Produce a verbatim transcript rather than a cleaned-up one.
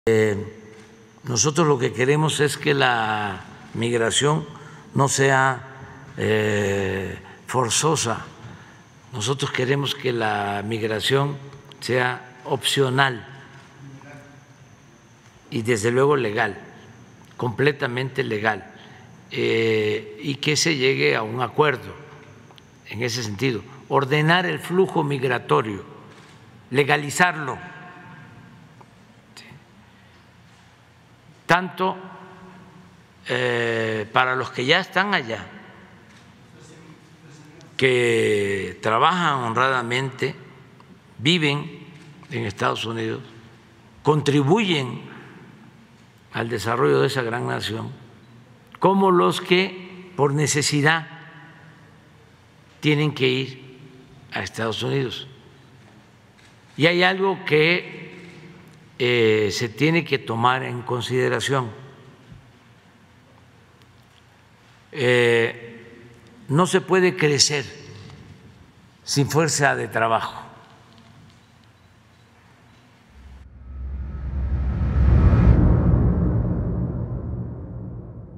Eh, nosotros lo que queremos es que la migración no sea eh, forzosa. Nosotros queremos que la migración sea opcional y desde luego legal, completamente legal, eh, y que se llegue a un acuerdo en ese sentido, ordenar el flujo migratorio, legalizarlo, ¿sí? Tanto eh, para los que ya están allá, que trabajan honradamente, viven en Estados Unidos, contribuyen al desarrollo de esa gran nación, como los que por necesidad tienen que ir a Estados Unidos. Y hay algo que eh, se tiene que tomar en consideración. Eh, no se puede crecer sin fuerza de trabajo.